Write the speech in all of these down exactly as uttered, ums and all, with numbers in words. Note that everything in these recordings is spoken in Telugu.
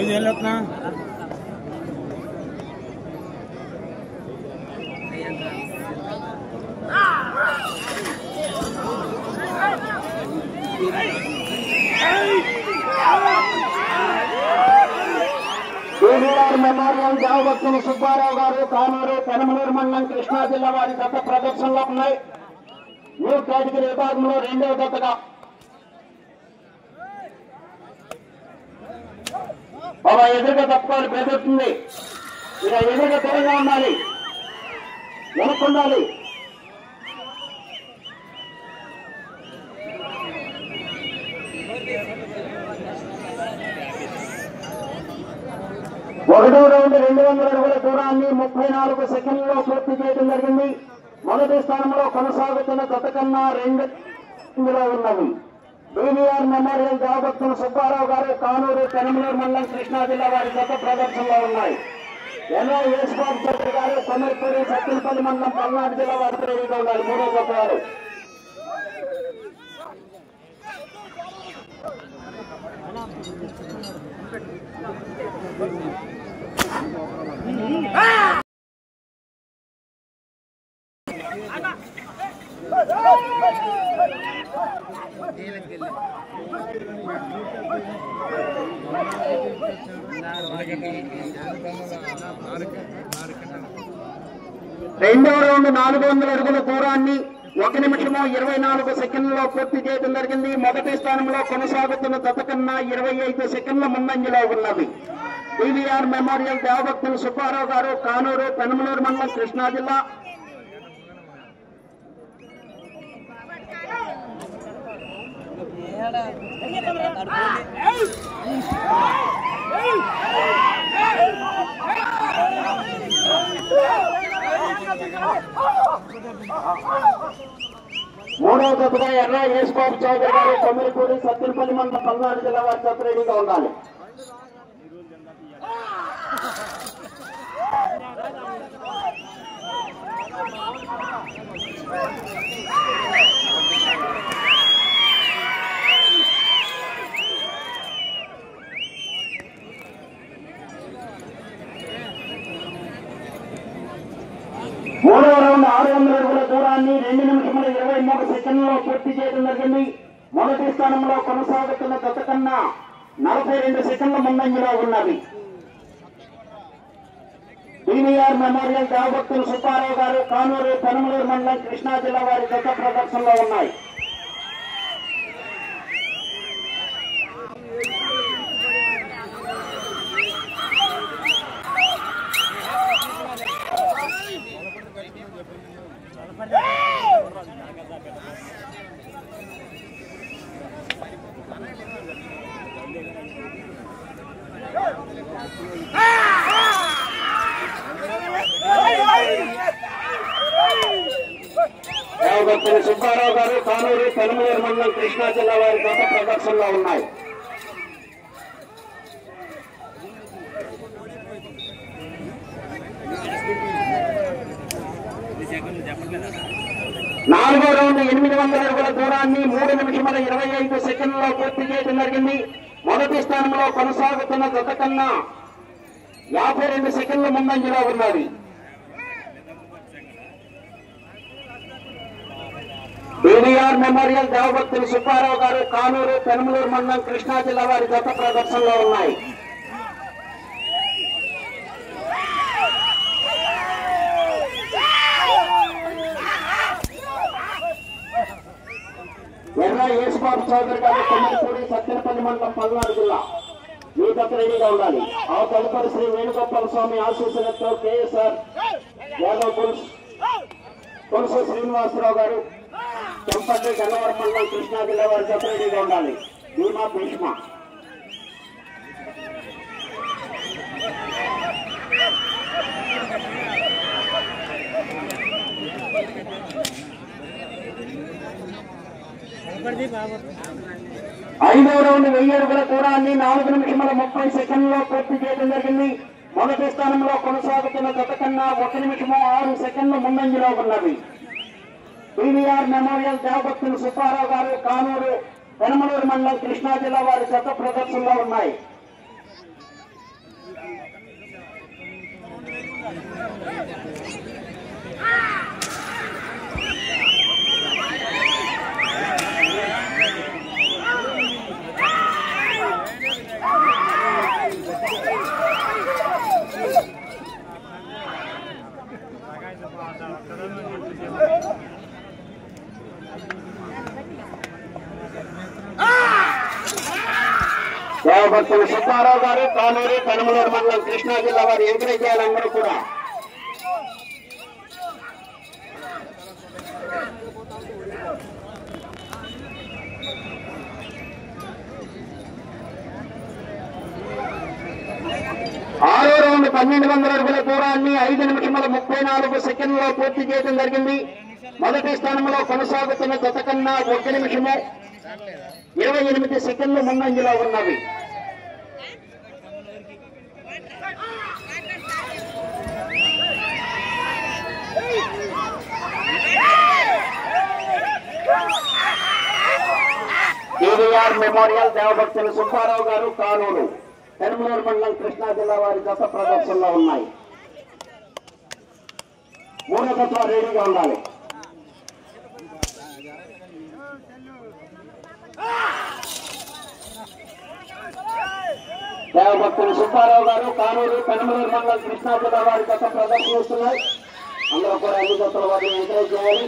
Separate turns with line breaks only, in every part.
వెళ్ళొస్తున్నా
మెమోరియల్ దేవభక్తులు సుబ్బారావు గారు కానూరు పెనమలూరు మండలం కృష్ణా జిల్లా వారి గత ప్రదర్శనలో ఉన్నాయి. న్యూ కేటగిరీ విభాగంలో రెండవ జతగా బాబా ఎదురుగా తప్పుకోవాలి, బెదురుతుంది. ఇక ఎదురుగా దూరంగా ఉండాలి, వెనక్కుండాలి. ఒకటో రౌండ్ రెండు వందల అడుగుల దూరాన్ని ముప్పై నాలుగు సెకండ్లలో పూర్తి చేయడం జరిగింది. మొదటి స్థానంలో కొనసాగుతున్న జత కన్నా రెండు ఇందులో ఉన్నవి. బీవీఆర్ మెమోరియల్ దేవభక్తులు సుబ్బారావు గారు కానూరు పెనమలూరు మండలం కృష్ణా జిల్లా వారి జత ప్రదర్శనలో ఉన్నాయి. ఎన్నో యేసుబాబు చౌదరి గారు కొమర్పూడి సత్తినపల్లి మండలం పల్నాడు జిల్లా వారి రెడీగా ఉన్నారు. మూడో జత వారు రెండవ రౌండ్ నాలుగు వందల అడుగుల దూరాన్ని ఒక నిమిషము ఇరవై నాలుగు సెకండ్లలో పూర్తి చేయడం జరిగింది. మొదటి స్థానంలో కొనసాగుతున్న జత కన్నా ఇరవై ఐదు సెకండ్ల ముందంజలో ఉన్నది. బీవీఆర్ మెమోరియల్ దేవభక్తులు సుబ్బారావు గారు కానూరు పెనమలూరు మండలం కృష్ణా జిల్లా. మూడవ జతగా ఎర్ర యేసుబాబు చౌదరి గారు కొమరపూడి సత్తినపల్లి మండలం పల్నాడు జిల్లా వారి జత రెడీగా ఉండాలి. మూడవ రౌండ్ ఆరు వందల అడుగుల దూరాన్ని రెండు నిమిషముల ఇరవై మూడు సెకండ్లలో పూర్తి చేయడం జరిగింది. మొదటి స్థానంలో కొనసాగుతున్న జత కన్నా నలభై రెండు సెకండ్ల ముందంజలో ఉన్నది. బీవీఆర్ మెమోరియల్ దేవభక్తులు సుబ్బారావు గారు కానూరు పెనమలూరు మండలం కృష్ణా జిల్లా వారి జత ప్రదర్శనలో ఉన్నాయి. దేవభక్తులు సుబ్బారావు గారు కానూరు పెనమలూరు మండలం కృష్ణా జిల్లా వారి గత ప్రదర్శనలో ఉన్నాయి. నాలుగో రౌండ్ ఎనిమిది వందల అడుగుల దూరాన్ని మూడు నిమిషముల ఇరవై ఐదు సెకండ్లలో పూర్తి చేయడం జరిగింది. మొదటి స్థానంలో కొనసాగుతున్న జత కన్నా యాభై రెండు సెకండ్ల ముందంజలో ఉన్నది. బీవీఆర్ మెమోరియల్ దేవభక్తులు సుబ్బారావు గారు కానూరు పెనమలూరు మండలం కృష్ణా జిల్లా వారి జత ప్రదర్శనలో ఉన్నాయి. ఎర్ర యేసుబాబు చౌదరి గారు కొమరపూడి సత్తినపల్లి మండలం పల్నాడు జిల్లా ఈ జత రెడీగా ఉండాలి. ఆ తదుపరి శ్రీ వేణుగోపాల స్వామి ఆశీస్సులతో కేఎస్ఆర్ యాదవ్ పురుష్ పురుషు శ్రీనివాసరావు గారు చెంపల్లి గన్నవరం మండలం కృష్ణా జిల్లా వారి జత రెడీగా ఉండాలి. భీమా భీష్మ ఐదవ రౌండ్ వెయ్యి అడుగుల దూరాన్ని నాలుగు నిమిషముల ముప్పై సెకండ్లలో పూర్తి చేయడం జరిగింది. మొదటి స్థానంలో కొనసాగుతున్న జత కన్నా ఒక నిమిషము ఆరు సెకండ్ల ముందంజలో ఉన్నది. బీవీఆర్ మెమోరియల్ దేవభక్తులు సుబ్బారావు గారు కానూరు పెనమలూరు మండలం కృష్ణా జిల్లా వారి జత ప్రదర్శనలో ఉన్నాయి. దేవభక్తులు సుబ్బారావు గారు కానూరు కనుమలూరు మండలం కృష్ణా జిల్లా వారి ఎంకరేజ్ చేయాలందరూ కూడా. ఆరో రౌండ్ పన్నెండు వందల అడుగుల దూరాన్ని ఐదు నిమిషముల ముప్పై నాలుగు సెకండ్లో పూర్తి చేయడం జరిగింది. మొదటి స్థానంలో కొనసాగుతున్న జత కన్నా ఒక నిమిషము ఇరవై ఎనిమిది సెకండ్లు ముందంజలో ఉన్నవి. టీవీఆర్ మెమోరియల్ దేవభక్తులు సుబ్బారావు గారు కానూరు కనుమలూరు మండలం కృష్ణా జిల్లా వారి జత ప్రదర్శనలో ఉన్నాయి. మూడో తత్వ రెడీగా ఉండాలి. దేవభక్తులు సుబ్బారావు గారు కానూరు కనుమలూరు మండలం కృష్ణా జిల్లా వారి జత ప్రదర్శనిస్తున్నాయి. అందరూ కూడా అన్ని జతల వారిని ఎంకరేజ్ చేయాలి.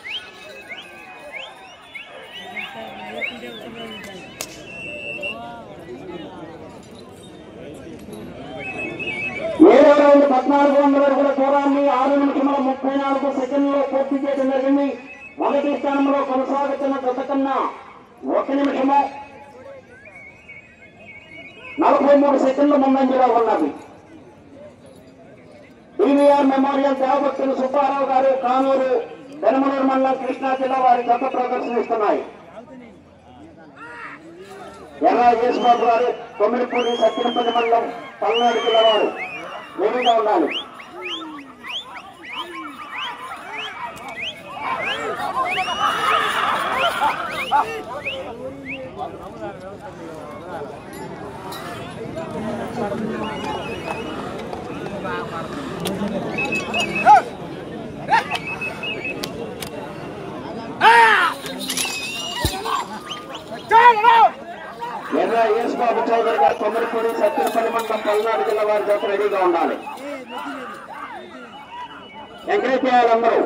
ఏడో రౌండ్ పద్నాలుగు వందల అడుగుల దూరాన్ని ఆరు నిమిషముల ముప్పై నాలుగు సెకండ్లో పూర్తి చేయడం జరిగింది. మొదటి స్థానంలో కొనసాగుతున్న జత కన్నా ఒక నిమిషము నలభై మూడు సెకండ్లు ముందంజలో ఉన్నది. టీవీఆర్ మెమోరియల్ దేవభక్తులు సుబ్బారావు గారు కానూరు కనుమలూరు మండలం కృష్ణా జిల్లా వారి జత ప్రదర్శనిస్తున్నాయి. ఎర్రా యేసుబాబు గారు కొమ్మిడిపూడి సత్యంపల్లి మండలం పల్నాడు జిల్లా వారు రెడీగా ఉండాలి. ఎర్ర యేసుబాబు చౌదరి గారు కొమ్మరిపూడి సత్యపల్లి మండలం పల్నాడు జిల్లా వారి జత రెడీగా ఉండాలి. ఎంకరేజ్ చేయాలి అందరూ.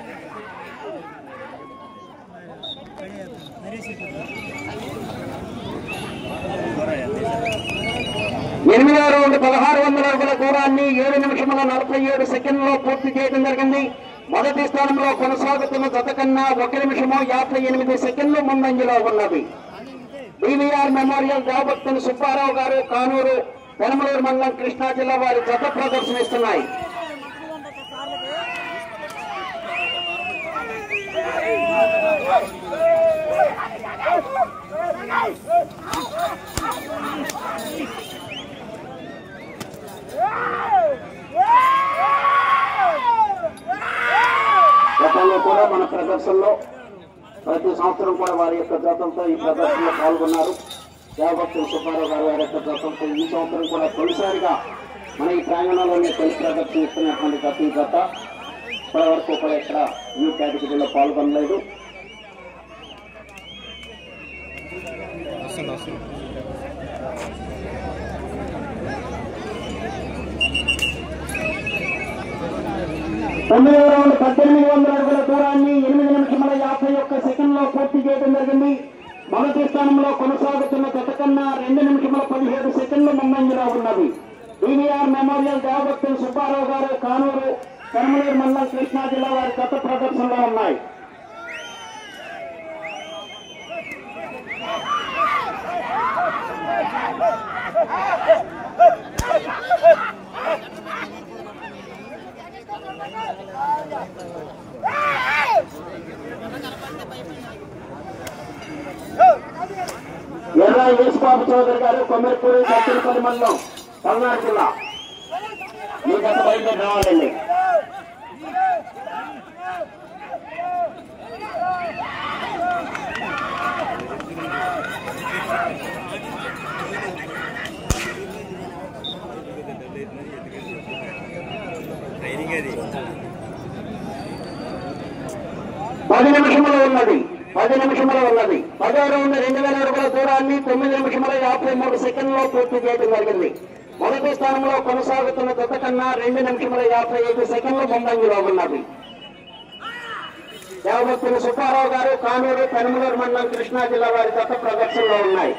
ఎనిమిదో రౌండ్ పదహారు వందల అడుగుల దూరాన్ని ఏడు నిమిషముల నలభై ఏడు సెకండ్లో పూర్తి చేయడం జరిగింది. మొదటి స్థానంలో కొనసాగుతున్న జత కన్నా ఒక నిమిషము యాభై ఎనిమిది సెకండ్లు ముందంజలో ఉన్నది. టీవీఆర్ మెమోరియల్ దేవభక్తులు సుబ్బారావు గారు కానూరు కనుమలూరు మండలం కృష్ణా జిల్లా వారి జత ప్రదర్శనిస్తున్నాయి. గతంలో కూడా మన ప్రదర్శనలో ప్రతి సంవత్సరం కూడా వారి యొక్క జతంతో ఈ ప్రదర్శనలో పాల్గొన్నారు. దేవభక్తులు సుబ్బారావు గారు వారి యొక్క జతంతో ఈ సంవత్సరం కూడా తొలిసారిగా మన ఈ ప్రాంగణంలోనే తొలి ప్రదర్శన ఇస్తున్నటువంటి జత ఈ జత ఇప్పటి వరకు కూడా ఇక్కడ న్యూ కేటగిరీలో పాల్గొనలేదు. తొమ్మిదో రౌండ్ పద్దెనిమిది వందల అడుగుల దూరాన్ని ఎనిమిది నిమిషముల యాభై ఒక్క సెకండ్ లో పూర్తి చేయడం జరిగింది. మొదటి స్థానంలో కొనసాగుతున్న జత కన్నా రెండు నిమిషముల పదిహేడు సెకండ్లు ముందంజలో ఉన్నది. టీవీఆర్ మెమోరియల్ దేవభక్తులు సుబ్బారావు గారు కానూరు కనుమలూరు మండలం కృష్ణా జిల్లా వారి జత ప్రదర్శనలో ఉన్నాయి. ఎర్ర యేసుబాబు చౌదరి గారు కొమ్మిడిపూడి సత్యపల్లి మండలం పల్నాడు జిల్లా మీ గత బయట రావాలండి. పది నిమిషములు ఉన్నది. పదో రౌండ్ రెండు వేల అడుగుల దూరాన్ని తొమ్మిది నిమిషముల యాభై మూడు సెకండ్లో పూర్తి చేయడం జరిగింది. మొదటి స్థానంలో కొనసాగుతున్న జత కన్నా రెండు నిమిషముల యాభై ఐదు సెకండ్లు ముందంజలో ఉన్నది. దేవభక్తులు సుబ్బారావు గారు కానూరు పెనమలూరు మండలం కృష్ణా జిల్లా వారి జత ప్రదర్శనలో ఉన్నాయి.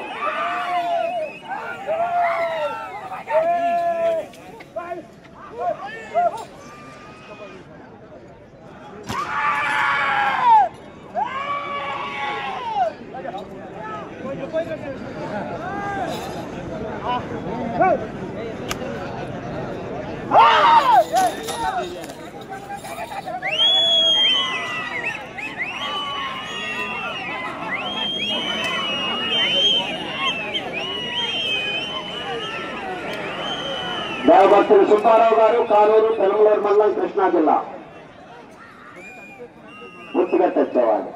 దేవభక్తులు సుబ్బారావు గారు కానూరు పెనమలూరు మండలం కృష్ణా జిల్లా పూర్తిగా తెచ్చేవాడు.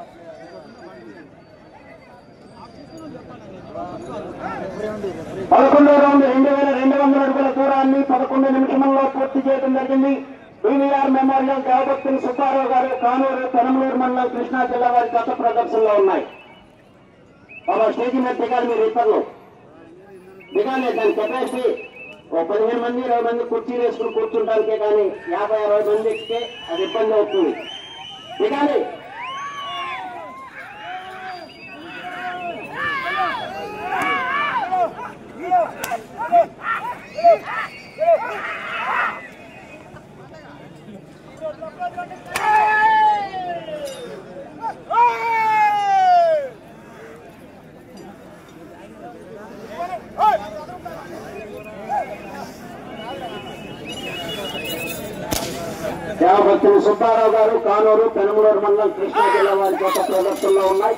పదకొండో రౌండ్ రెండు వేల రెండు వందల అడుగుల దూరాన్ని పదకొండు నిమిషంలో పూర్తి చేయడం జరిగింది. బీవీఆర్ మెమోరియల్ దేవభక్తులు సుబ్బారావు గారు కానూరు పెనమలూరు మండలం కృష్ణా జిల్లా వారి గత ప్రదర్శనలో ఉన్నాయి. వాళ్ళ స్టేజీ మీద దిగాలి. మీరు ఇతరులు దిగాలి. దాని కెపాసిటీ ఓ పదిహేను మంది ఇరవై మంది కుర్చీలు వేసుకుని కూర్చుంటానికే కానీ యాభై అరవై మంది ఎక్కితే అది ఇబ్బంది అవుతుంది. దిగాలి. దేవభక్తులు సుబ్బారావు గారు కానూరు పెనమలూరు మండలం కృష్ణా జిల్లా వారి గత ప్రదర్శనలో ఉన్నాయి.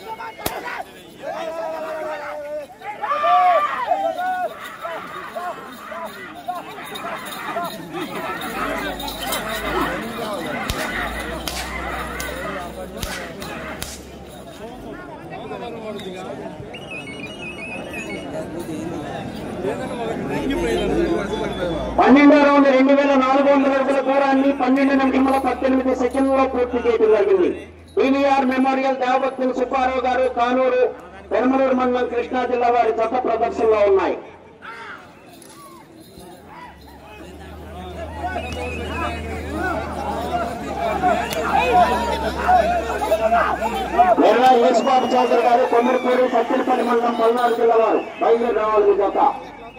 పన్నెండో రౌండ్ రెండు వేల నాలుగు వందల అడుగుల దూరాన్ని పన్నెండు నిమిషముల పద్దెనిమిది సెకండ్లో పూర్తి చేయడం జరిగింది. బీవీఆర్ మెమోరియల్ దేవభక్తులు సుబ్బారావు గారు కానూరు పెనమలూరు మండలం కృష్ణా జిల్లా వారి జత ప్రదర్శనలో ఉన్నాయి. ఎర్ర యేసుబాబు చౌదరి గారు కొమ్మరిపూడి సత్తినపల్లి మండలం పల్నాడు జిల్లా వారు బయలుదేరి రావాలి. మీ జత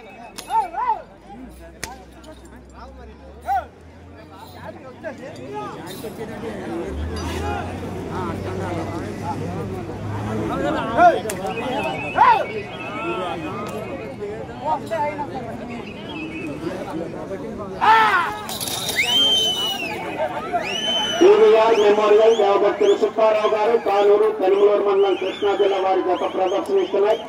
బీవీఆర్ మెమోరియల్ దేవభక్తులు సుబ్బారావు గారు కానూరు పెనమలూరు మండలం కృష్ణా జిల్లా వారి గత ప్రదర్శనిస్తున్నాయి.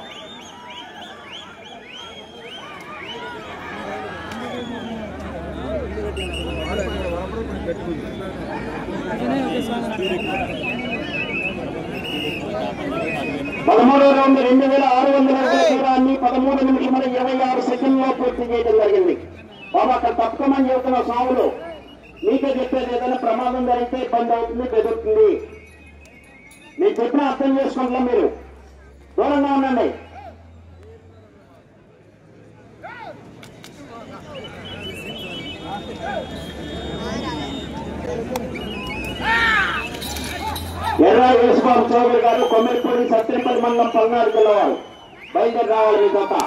పదమూడో రౌండ్ రెండు వేల ఆరు వందల అడుగుల దూరాన్ని పదమూడు నిమిషముల ఇరవై ఆరు సెకండ్లో పూర్తి చేయడం జరిగింది. బాబా అక్కడ తప్పకమని చెబుతున్న సాగులు మీకే చెప్పేది, ఏదైనా ప్రమాదం జరిగితే ఇబ్బంది అవుతుంది, బెదురుతుంది. నేను చెప్పిన అర్థం చేసుకుంటున్నా, మీరు దూరంగా ఉండండి. ఎర్ర యేసుబాబు చౌదరి గారు కొమ్మిరిపూడి సత్తినపల్లి మండలం పల్నాడు జిల్లా వారు బయలుదేరి రావాలి. మీ జత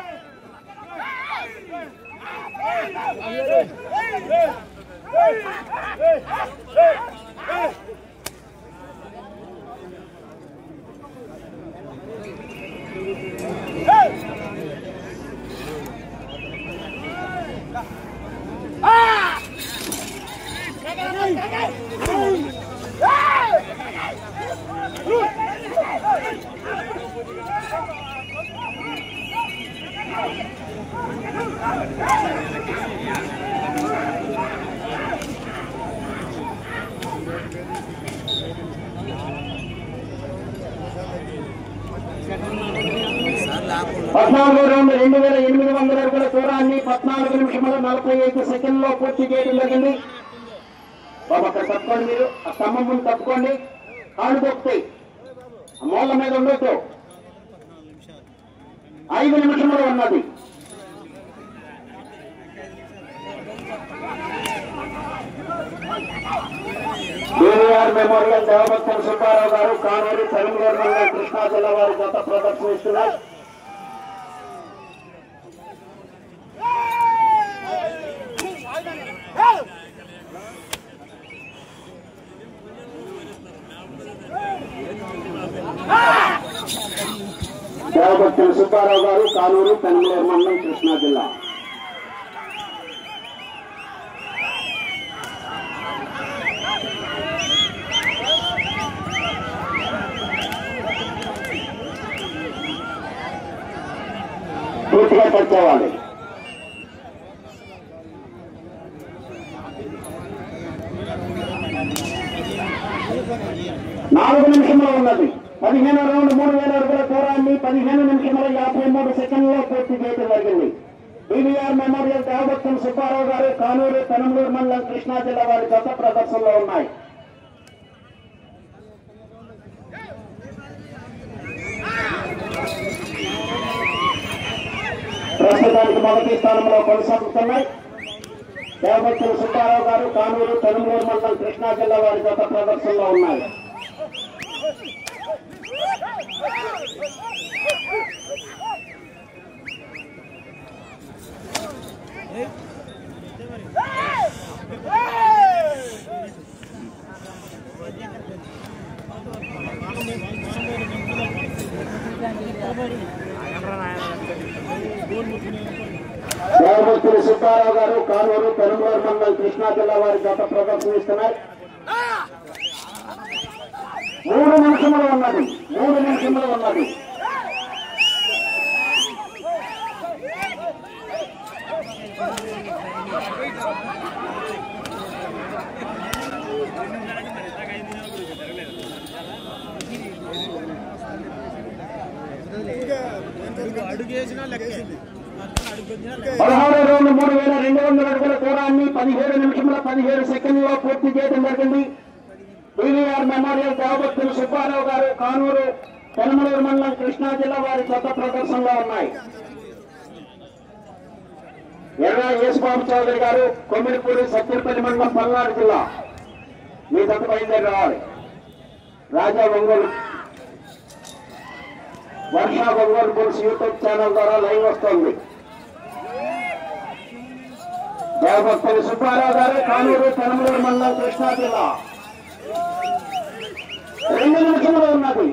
పద్నాలుగో రౌండ్ రెండు వేల ఎనిమిది వందల అడుగుల దూరాన్ని పద్నాలుగు నిమిషముల నలభై ఐదు సెకండ్లో పూర్తి చేయడం జరిగింది. బాబు అక్కడ తప్పుకోండి, మీరు ఆ స్తంభం ముందు తప్పుకోండి, కాళ్ళు తొక్కుతాయి. మూల మీద ఉండొచ్చు. ఐదు నిమిషంలో ఉన్నది. బీవీఆర్ మెమోరియల్ దేవభక్తుల సుబ్బారావు గారు కానూరు పెరంగూరు మండలం కృష్ణా జిల్లా వారి జత ప్రదర్శనిస్తున్నారు. దేవభక్తుల సుబ్బారావు గారు కానూరు పెరంగూరు మండలం కృష్ణా జిల్లా. పూర్తిగా పడుకోవాలి. నాలుగు నిమిషంలో ఉన్నది. పదిహేను రౌండ్ మూడు వేల అడుగుల దూరాన్ని పదిహేను నిమిషంలో యాభై మూడు సెకండ్లో పూర్తి చేయడం జరిగింది. బీవీఆర్ మెమోరియల్ దేవభక్తుల సుబ్బారావు గారు కానూరు పెనంలూరు మండలం కృష్ణా జిల్లా వారి గత ప్రదర్శనలో ఉన్నాయి. ప్రస్తుతానికి మొదటి స్థానంలో కొనసాగుతున్నాయి. దేవభక్తుల సుబ్బారావు గారు కానూరు పెనంలూరు మండలం కృష్ణా జిల్లా వారి గత ప్రదర్శనలో ఉన్నాయి. దేవభక్తుల సుబ్బారావు గారు కానూరు పెనంలూరు మండలం కృష్ణా జిల్లా వారి గత ప్రదర్శనిస్తున్నాయి. మూడు నిమిషంలో ఉన్నది. మూడు నిమిషంలో ఉన్నది. పదహారు రౌండ్ మూడు వేల రెండు వందల అడుగుల దూరాన్ని పదిహేడు నిమిషంలో పదిహేడు సెకండ్లో పూర్తి చేయడం జరిగింది. బీవీఆర్ మెమోరియల్ దేవభక్తుల సుబ్బారావు గారు కానూరు పెనంలూరు మండలం కృష్ణా జిల్లా వారి కొత్త ప్రదర్శనలో ఉన్నాయి. ఎర్ర యేసుబాబు చౌదరి గారు కొమ్మిడిపూడి సత్యపల్లి మండలం పల్నాడు జిల్లా మీ జత బయలుదేరి రావాలి. Raja Ongole Varsha Ongole bulls YouTube channel ద్వారా లైవ్ వస్తోంది. దేవభక్తుల సుబ్బారావు గారు కానూరు పెనంలూరు మండలం కృష్ణా జిల్లా. రెండు నిమిషంలో ఉన్నది.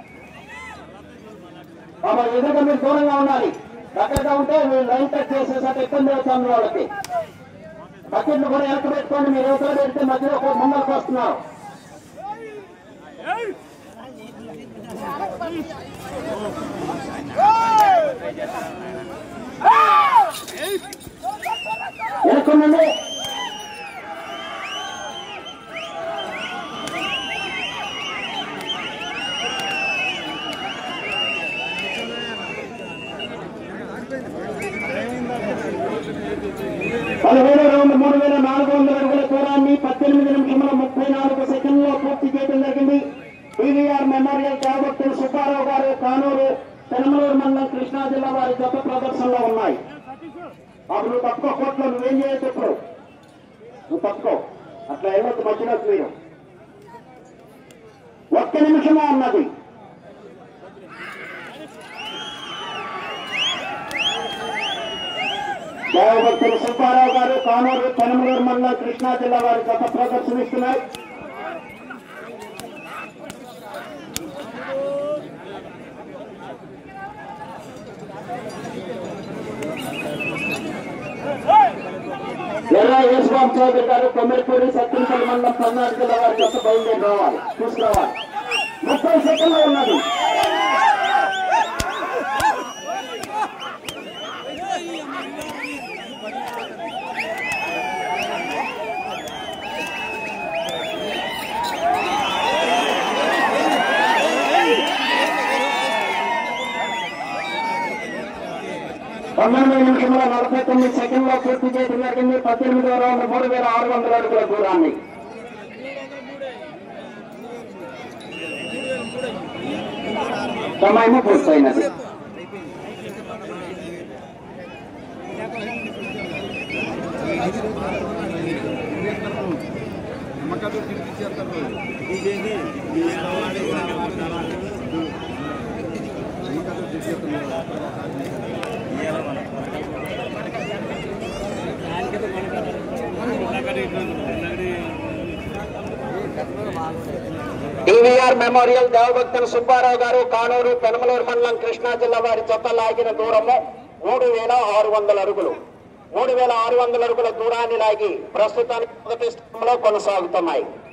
బాబా ఎదురుగా మీరు దూరంగా ఉండాలి. దగ్గరగా ఉంటే మీరు లైన్ కట్ చేసేసరికి ఇబ్బంది అవుతుంది వాళ్ళకి. బకెట్లు కూడా వెనక్కి పెట్టుకోండి. మీరు యువతలు పెడితే మధ్యలో ఒక ముందరకు వస్తున్నారు. వెనుకుండండి. పదిహేడు రౌండ్ మూడు వేల నాలుగు వందల అడుగుల దూరాన్ని పద్దెనిమిది నిమిషంలో ముప్పై నాలుగు సెకండ్లో పూర్తి చేయడం జరిగింది. బీవీఆర్ మెమోరియల్ దేవభక్తుల సుబ్బారావు గారు కానూరు పెనంలూరు మండలం కృష్ణా జిల్లా వారి గత ప్రదర్శనలో ఉన్నాయి. అప్పుడు నువ్వు తప్పుకో. కోట్లో నువ్వేం చేయొచ్చు. ఇప్పుడు నువ్వు తప్పుకో. అట్లా వెళ్ళొద్దు మధ్యలో. మీరు ఒక్క నిమిషంలో ఉన్నది. దేవభక్తుల సుబ్బారావు గారు కానూరు పెనంలూరు మండలం కృష్ణా జిల్లా వారి గత ప్రదర్శనిస్తున్నాయి. ఎర్ర యేసుబాబు చౌదరి గారు కొమ్మిడిపూడి సత్యపల్లి మండలం పల్నాడు జిల్లా వారి గత బయలుదేరి రావాలి. తీసుకురావాలి. ముప్పై సెకండ్లు ఉన్నది. పన్నెండు నిమిషంలో నలభై తొమ్మిది సెకండ్లో పూర్తి చేయడం జరిగింది. పద్దెనిమిదవ రౌండ్ మూడు వేల ఆరు వందల అడుగుల దూరాన్ని సమయము పూర్తయినది. డివిఆర్ మెమోరియల్ దేవభక్తుల సుబ్బారావు గారు కానూరు పెనమలూరు మండలం కృష్ణా జిల్లా వారి జత లాగిన దూరము మూడు వేల ఆరు వందల అడుగులు. మూడు వేల ఆరు వందల అడుగుల దూరాన్ని లాగి ప్రస్తుతానికి మొదటి స్థానంలో కొనసాగుతున్నాయి.